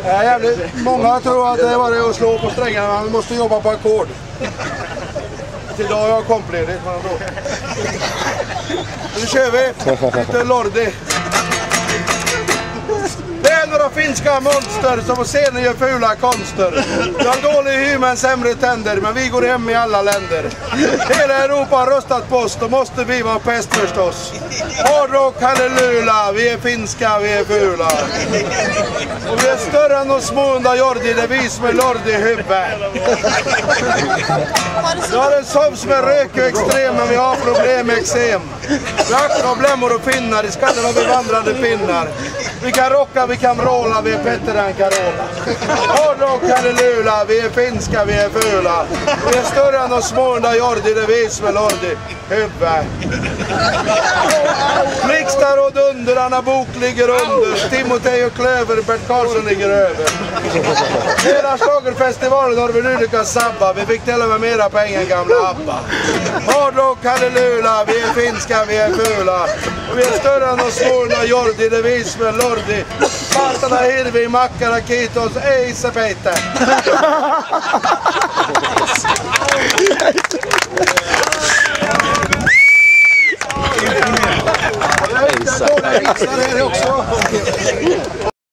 Många tror att det är bara att slå på strängarna, men man måste jobba på ackord. Idag har jag kompledigt. Nu kör vi lite Lordi. Det är några finska monster som på scenen gör fula konster. Vi har dålig hy men sämre tänder, men vi går hem i alla länder. Hela Europa har röstat på oss, då måste vi vara pest förstås. Hårdrock, halleluja, vi är finska, vi är fula. Och vi är större än de små under Jordi, det är vi som är Lordi i huvudet. Vi har en sov som är rök och extrem, men vi har problem med eksem. Vi har blämmor och finnar, i skallen har vi vandrande pinnar. Vi kan rocka, vi kan råla, vi är bättre än Carola. Hårdrock, halleluja, vi är finska, vi är fula. Vi är större än de små under Jordi, det är vi som är Lordi huvudet. Blixtar och dunder, Anna Bok ligger under. Timotej och Klöver, Bert Karlsson ligger över. Hela schlagerfestivalen har vi nu lyckats sabba. Vi fick till och med mera pengar än gamla ABBA. Hårdrock, halleluja, vi är finska, vi är fula. Och vi är större än de små under Jordi, det är vi som är Lordi. Partarna Hirvi, Mackara, Kitos, Eisapete. Jag är också.